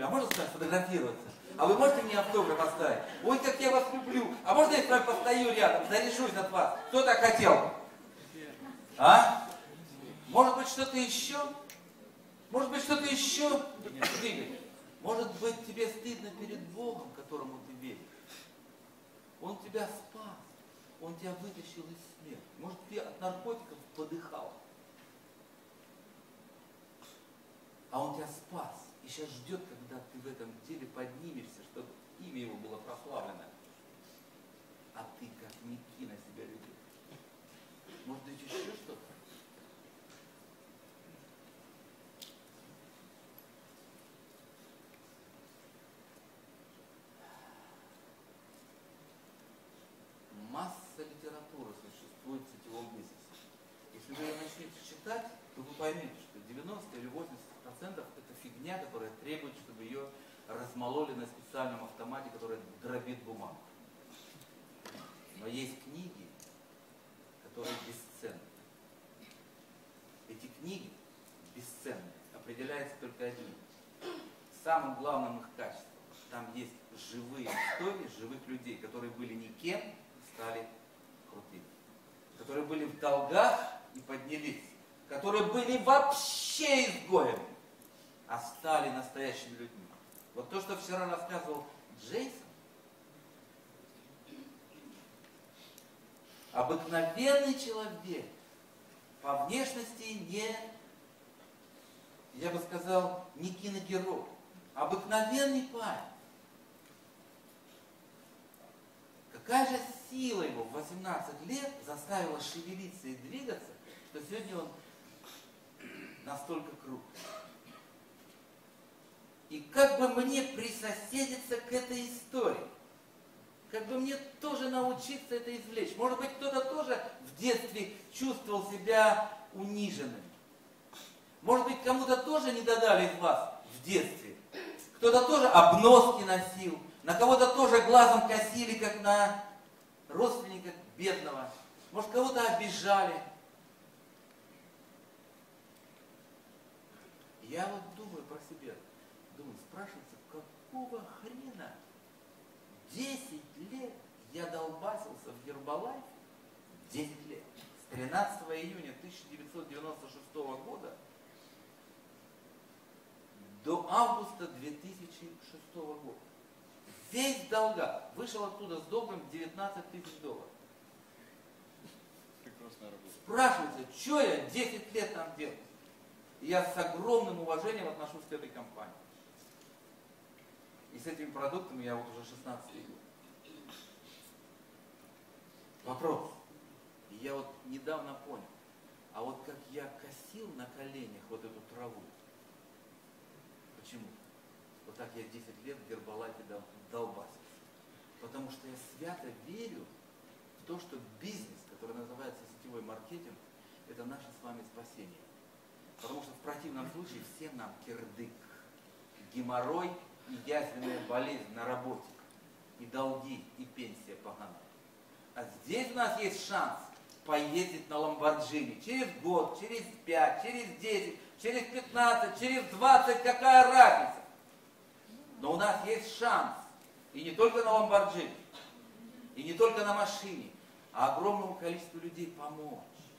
люблю. А можно с вами сфотографироваться? А вы можете мне автограф оставить? Ой, как я вас люблю. А можно я с вами постою рядом, заряжусь от вас? Кто так хотел? А? Может быть, что-то еще? Может быть, что-то еще? Двигай. Может быть, тебе стыдно перед Богом, которому ты веришь. Он тебя спас. Он тебя вытащил из смерти. Может, ты от наркотиков подыхал. А он тебя спас. И сейчас ждет, когда ты в этом деле поднимешься, чтобы имя его было прославлено. А ты как меки на себя любишь. Может быть, еще что-то? Масса литературы существует в сетевом бизнесе. Если вы ее начнете читать, то вы поймете, что 90 или 80% это фигня, которая требует, чтобы ее размололи на специальном автомате, который дробит бумагу. Но есть книги, которые бесценны. Эти книги бесценные определяется только одним. Самым главным их качеством. Там есть живые истории живых людей, которые были никем и стали крутыми. Которые были в долгах и поднялись. Которые были вообще изгоями, а стали настоящими людьми. Вот то, что вчера рассказывал Джейсон, обыкновенный человек, по внешности не, я бы сказал, не киногерой, обыкновенный парень. Какая же сила его в 18 лет заставила шевелиться и двигаться, что сегодня он настолько крут. И как бы мне присоседиться к этой истории? Как бы мне тоже научиться это извлечь? Может быть, кто-то тоже в детстве чувствовал себя униженным. Может быть, кому-то тоже не додали из вас в детстве. Кто-то тоже обноски носил. На кого-то тоже глазом косили, как на родственника бедного. Может, кого-то обижали. Я вот думаю про себя. Думаю, спрашивается, какого хрена 10 лет я долбасился в Гербалайфе? 10 лет. С 13 июня 1996 года до августа 2006 года. Весь в долгах. Вышел оттуда с долгом 19 тысяч долларов. Прекрасная работа. Спрашивается, что я 10 лет там делал? И я с огромным уважением отношусь к этой компании. И с этими продуктами я вот уже 16 лет. Вопрос. И я вот недавно понял. А вот как я косил на коленях вот эту траву. Почему? Вот так я 10 лет в Гербалайфе долбасился. Потому что я свято верю в то, что бизнес, который называется сетевой маркетинг, это наше с вами спасение. Потому что в противном случае всем нам кирдык, геморрой и язвенная болезнь на работе, и долги, и пенсия поганая. А здесь у нас есть шанс поездить на Ламборджини через год, через 5, через 10, через 15, через 20, какая разница? Но у нас есть шанс, и не только на Ламборджини, и не только на машине, а огромному количеству людей помочь.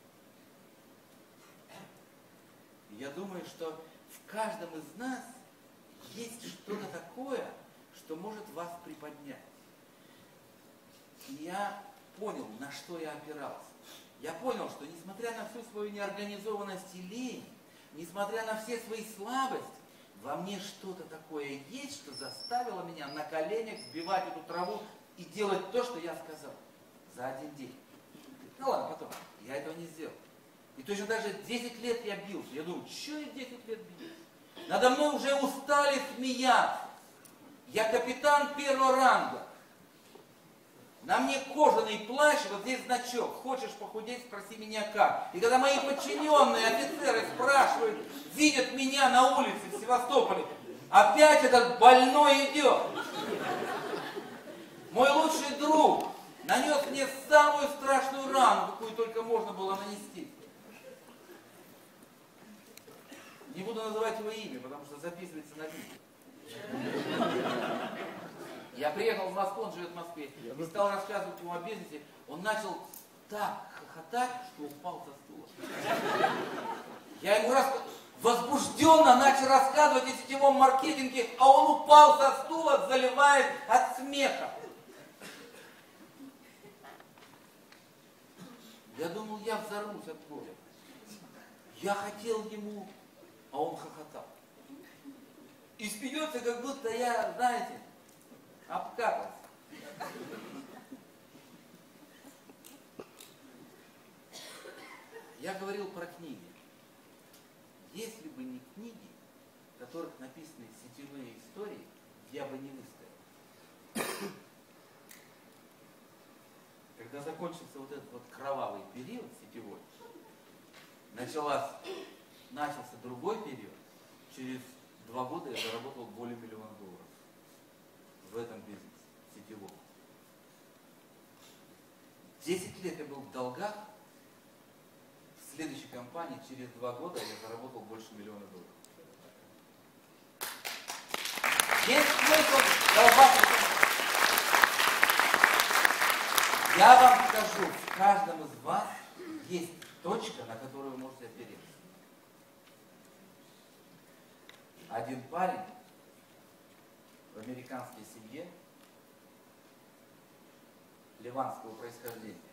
Я думаю, что в каждом из нас есть что-то такое, что может вас приподнять. И я понял, на что я опирался. Я понял, что несмотря на всю свою неорганизованность и лень, несмотря на все свои слабости, во мне что-то такое есть, что заставило меня на коленях сбивать эту траву и делать то, что я сказал. За один день. Ну ладно, потом. Я этого не сделал. И точно так же 10 лет я бился. Я думаю, что я 10 лет бился? Надо мной уже устали смеяться. Я капитан первого ранга. На мне кожаный плащ, вот здесь значок. Хочешь похудеть, спроси меня как. И когда мои подчиненные офицеры спрашивают, видят меня на улице в Севастополе, опять этот больной идет. Мой лучший друг нанес мне самую страшную рану, какую только можно было нанести. Не буду называть его имя, потому что записывается на видео. приехал в Москву, он живет в Москве, и стал рассказывать ему о бизнесе. Он начал так хохотать, что упал со стула. Я ему возбужденно начал рассказывать о сетевом маркетинге, а он упал со стула, заливает от смеха. Я думал, я взорвусь от горя. Я хотел ему, а он хохотал. И смеется, как будто я, знаете, обкакался. Я говорил про книги. Если бы не книги, в которых написаны сетевые истории, я бы не выстоял. Когда закончился вот этот вот кровавый период сетевой, начался другой период. Через 2 года я заработал более $1 000 000 в этом бизнесе сетевом. 10 лет я был в долгах. В следующей компании через 2 года я заработал больше $1 000 000. Есть смысл долбаться. Я вам скажу, в каждом из вас есть точка, на которую вы можете опереться. Один парень в американской семье ливанского происхождения